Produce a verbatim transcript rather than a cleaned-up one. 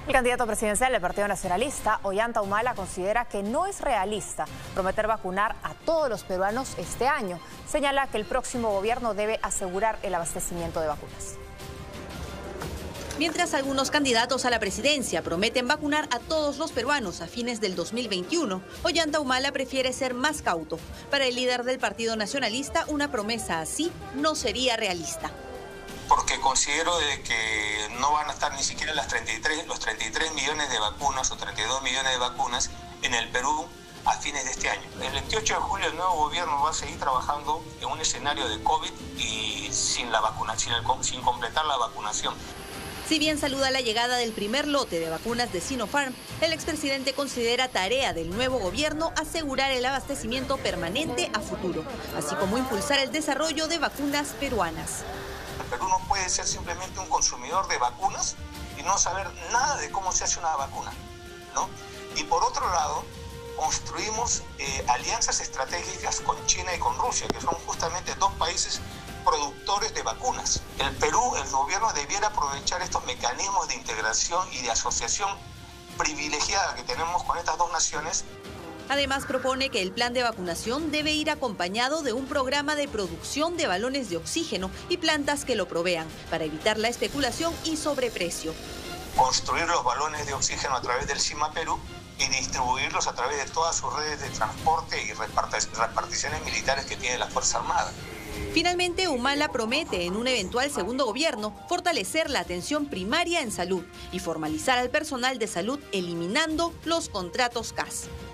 El candidato presidencial del Partido Nacionalista, Ollanta Humala, considera que no es realista prometer vacunar a todos los peruanos este año. Señala que el próximo gobierno debe asegurar el abastecimiento de vacunas. Mientras algunos candidatos a la presidencia prometen vacunar a todos los peruanos a fines del dos mil veintiuno, Ollanta Humala prefiere ser más cauto. Para el líder del Partido Nacionalista, una promesa así no sería realista. Porque considero de que no van a estar ni siquiera las treinta y tres, los treinta y tres millones de vacunas o treinta y dos millones de vacunas en el Perú a fines de este año. El veintiocho de julio el nuevo gobierno va a seguir trabajando en un escenario de COVID y sin, la vacuna, sin, el, sin completar la vacunación. Si bien saluda la llegada del primer lote de vacunas de Sinopharm, el expresidente considera tarea del nuevo gobierno asegurar el abastecimiento permanente a futuro, así como impulsar el desarrollo de vacunas peruanas. El Perú no puede ser simplemente un consumidor de vacunas y no saber nada de cómo se hace una vacuna, ¿no? Y por otro lado, construimos eh, alianzas estratégicas con China y con Rusia, que son justamente dos países productores de vacunas. El Perú, el gobierno debiera aprovechar estos mecanismos de integración y de asociación privilegiada que tenemos con estas dos naciones. Además, propone que el plan de vacunación debe ir acompañado de un programa de producción de balones de oxígeno y plantas que lo provean, para evitar la especulación y sobreprecio. Construir los balones de oxígeno a través del CIMA Perú y distribuirlos a través de todas sus redes de transporte y reparticiones militares que tiene la Fuerza Armada. Finalmente, Humala promete en un eventual segundo gobierno fortalecer la atención primaria en salud y formalizar al personal de salud eliminando los contratos C A S.